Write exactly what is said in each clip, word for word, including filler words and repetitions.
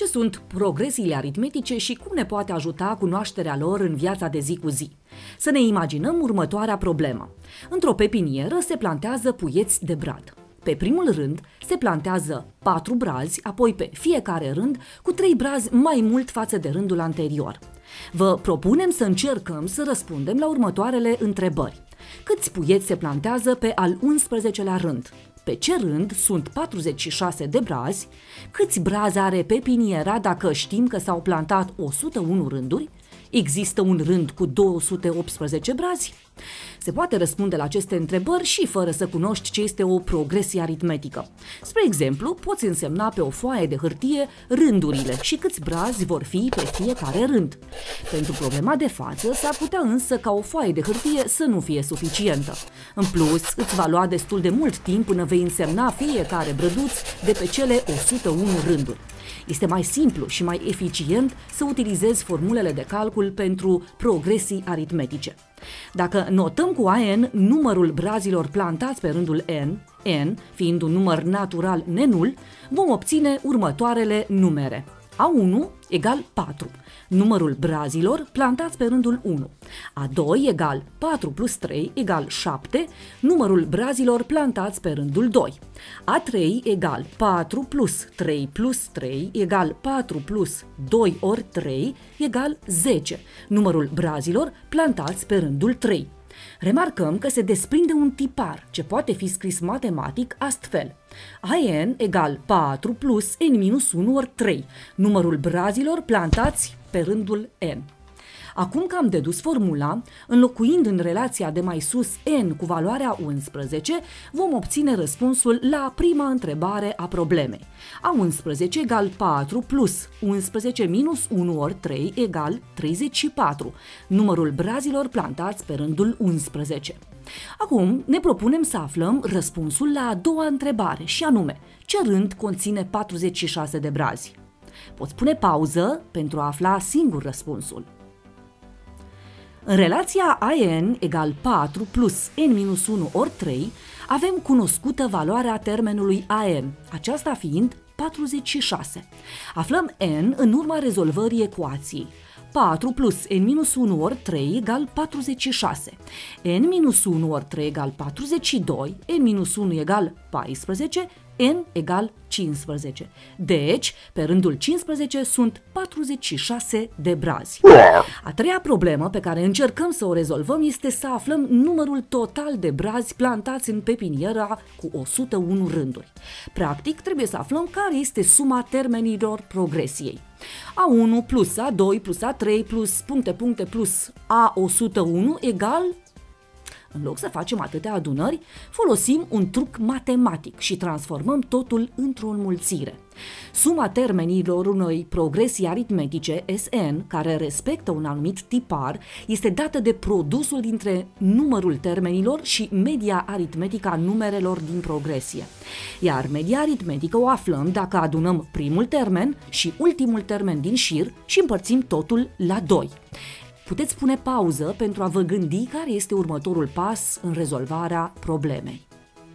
Ce sunt progresiile aritmetice și cum ne poate ajuta cunoașterea lor în viața de zi cu zi? Să ne imaginăm următoarea problemă. Într-o pepinieră se plantează puieți de brad. Pe primul rând se plantează patru brazi, apoi pe fiecare rând cu trei brazi mai mult față de rândul anterior. Vă propunem să încercăm să răspundem la următoarele întrebări. Câți puieți se plantează pe al unsprezecelea rând? Pe ce rând sunt patruzeci și șase de brazi? Câți brazi are pepiniera dacă știm că s-au plantat o sută unu rânduri? Există un rând cu două sute optsprezece brazi? Se poate răspunde la aceste întrebări și fără să cunoști ce este o progresie aritmetică. Spre exemplu, poți însemna pe o foaie de hârtie rândurile și câți brazi vor fi pe fiecare rând. Pentru problema de față, s-ar putea însă ca o foaie de hârtie să nu fie suficientă. În plus, îți va lua destul de mult timp până vei însemna fiecare brăduț de pe cele o sută unu rânduri. Este mai simplu și mai eficient să utilizezi formulele de calcul pentru progresii aritmetice. Dacă notăm cu A N numărul brazilor plantați pe rândul N, N fiind un număr natural nenul, vom obține următoarele numere. A unu egal patru, numărul brazilor plantați pe rândul unu. A doi egal patru plus trei egal șapte, numărul brazilor plantați pe rândul doi. A trei egal patru plus trei plus trei egal patru plus doi ori trei egal zece, numărul brazilor plantați pe rândul trei. Remarcăm că se desprinde un tipar ce poate fi scris matematic astfel. A N egal patru plus N minus unu ori trei, numărul brazilor plantați pe rândul N. Acum că am dedus formula, înlocuind în relația de mai sus N cu valoarea unsprezece, vom obține răspunsul la prima întrebare a problemei. A unsprezece egal patru plus unsprezece minus unu ori trei egal treizeci și patru, numărul brazilor plantați pe rândul unsprezece. Acum ne propunem să aflăm răspunsul la a doua întrebare și anume, ce rând conține patruzeci și șase de brazi? Poți pune pauză pentru a afla singur răspunsul. În relația A N egal patru plus N minus unu ori trei, avem cunoscută valoarea termenului A N, aceasta fiind patruzeci și șase. Aflăm N în urma rezolvării ecuației. patru plus N minus unu ori trei egal patruzeci și șase. N minus unu ori trei egal patruzeci și doi, N minus unu egal paisprezece, N egal cincisprezece. Deci, pe rândul cincisprezece sunt patruzeci și șase de brazi. A treia problemă pe care încercăm să o rezolvăm este să aflăm numărul total de brazi plantați în pepiniera cu o sută unu rânduri. Practic, trebuie să aflăm care este suma termenilor progresiei. A unu plus A doi plus A trei plus puncte puncte plus A o sută unu egal... În loc să facem atâtea adunări, folosim un truc matematic și transformăm totul într-o înmulțire. Suma termenilor unei progresii aritmetice S N, care respectă un anumit tipar, este dată de produsul dintre numărul termenilor și media aritmetică a numerelor din progresie. Iar media aritmetică o aflăm dacă adunăm primul termen și ultimul termen din șir și împărțim totul la doi. Puteți pune pauză pentru a vă gândi care este următorul pas în rezolvarea problemei.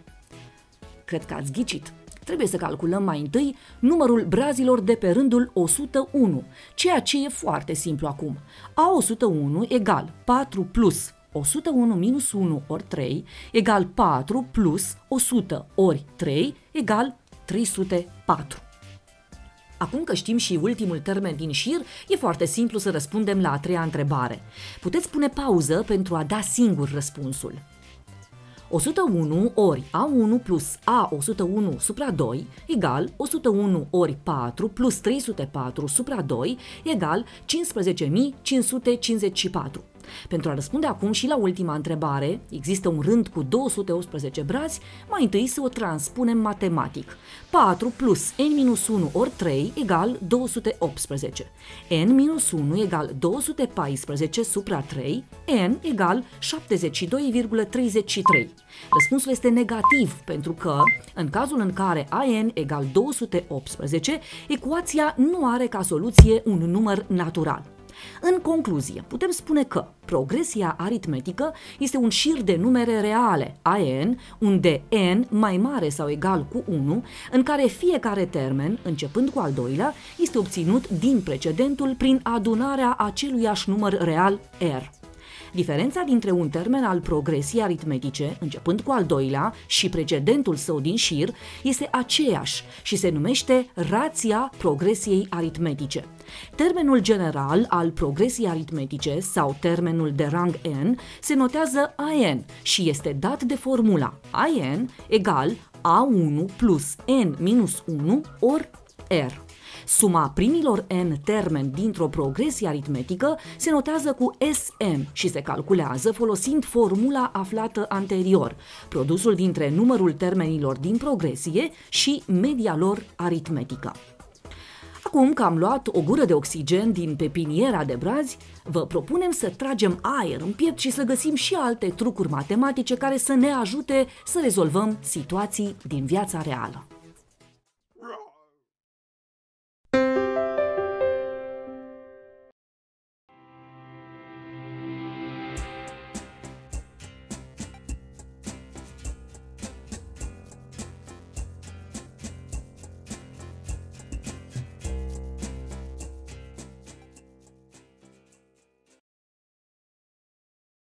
Cred că ați ghicit. Trebuie să calculăm mai întâi numărul brazilor de pe rândul o sută unu, ceea ce e foarte simplu acum. A o sută unu egal patru plus o sută unu minus unu ori trei egal patru plus o sută ori trei egal trei sute patru. Acum că știm și ultimul termen din șir, e foarte simplu să răspundem la a treia întrebare. Puteți pune pauză pentru a da singur răspunsul. o sută unu ori A unu plus A o sută unu supra doi egal o sută unu ori patru plus trei sute patru supra doi egal cincisprezece mii cinci sute cincizeci și patru. Pentru a răspunde acum și la ultima întrebare, există un rând cu două sute optsprezece brazi, mai întâi să o transpunem matematic. patru plus N minus unu ori trei egal două sute optsprezece. N minus unu egal două sute paisprezece supra trei, N egal șaptezeci și doi virgulă treizeci și trei. Răspunsul este negativ pentru că, în cazul în care A N egal două sute optsprezece, ecuația nu are ca soluție un număr natural. În concluzie, putem spune că progresia aritmetică este un șir de numere reale, A N, unde N mai mare sau egal cu unu, în care fiecare termen, începând cu al doilea, este obținut din precedentul prin adunarea aceluiași număr real R. Diferența dintre un termen al progresiei aritmetice, începând cu al doilea, și precedentul său din șir, este aceeași și se numește rația progresiei aritmetice. Termenul general al progresiei aritmetice sau termenul de rang n se notează A N și este dat de formula A N egal A unu plus N minus unu ori R. Suma primilor n termeni dintr-o progresie aritmetică se notează cu S N și se calculează folosind formula aflată anterior, produsul dintre numărul termenilor din progresie și media lor aritmetică. Acum că am luat o gură de oxigen din pepiniera de brazi, vă propunem să tragem aer în piept și să găsim și alte trucuri matematice care să ne ajute să rezolvăm situații din viața reală.